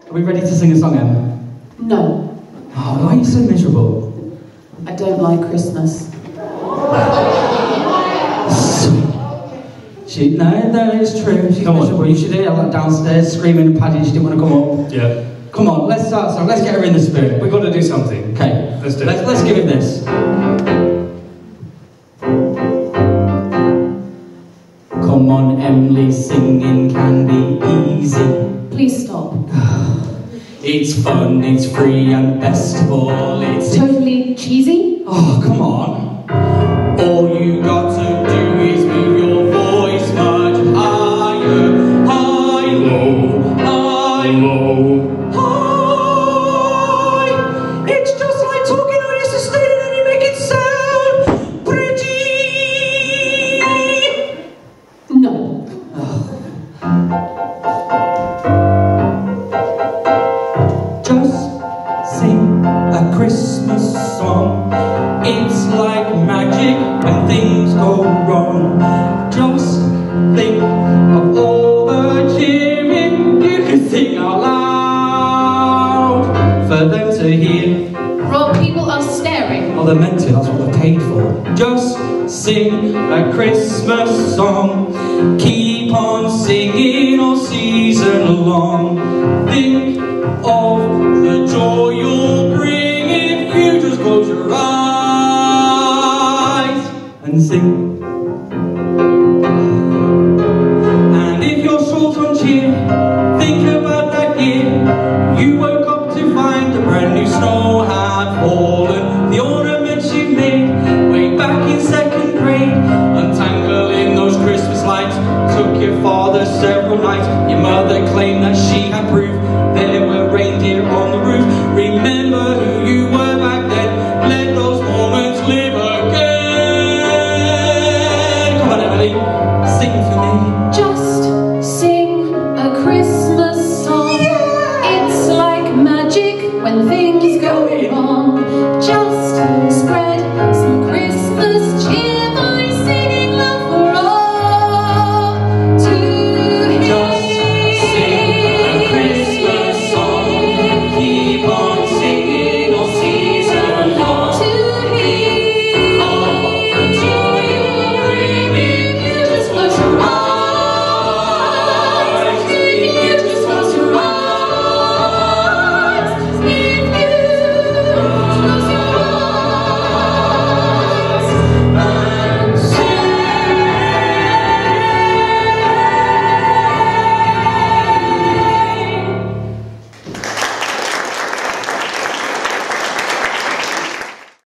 Are we ready to sing a song, Em? No. Oh, why are you so miserable? I don't like Christmas. No, it's true. She's miserable. You should hear her like downstairs screaming and padding. She didn't want to come up. Yeah. Come on, let's start. So let's get her in the spirit. We've got to do something. Okay. Let's do it. Let's give it this. Come on, Emily, singing can be easy. Please stop. It's fun, it's free, and best of all, it's totally cheesy. Oh, come on. All you got to do is move your voice much higher. High, low, high, low, high. It's just like talking on your sustain and you make it sound pretty. No. Just sing a Christmas song. It's like magic when things go wrong. Just think of all the cheering you can sing out loud for them to hear. Rob, people are staring. Oh, they're meant to, that's what they're paid for. Just sing a Christmas song. Keep on singing all season long. Think of the joy you'll bring if you just close your eyes and sing.